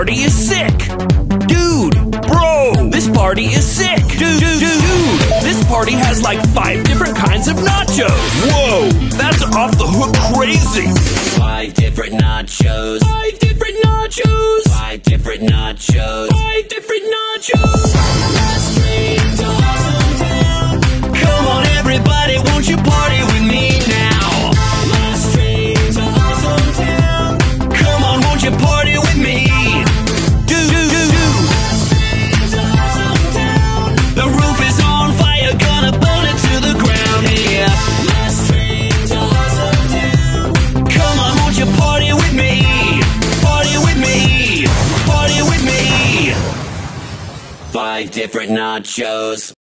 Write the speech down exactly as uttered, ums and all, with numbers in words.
party is sick. Dude, bro, this party is sick. Dude, dude, dude, this party has like five different kinds of nachos. Whoa, that's off the hook crazy. Five different nachos. Five different nachos. Five different nachos. Five different nachos. Last train to Awesome Town. Come on, everybody, won't you party with me now? Last train to Awesome Town. Come on, won't you party with me? Do, do, do, do. Last train to Awesome Town. The roof is on fire, gonna burn it to the ground. Yeah. Last train to Awesome Town. Come on, won't you party with me? Party with me. Party with me. Five different nachos.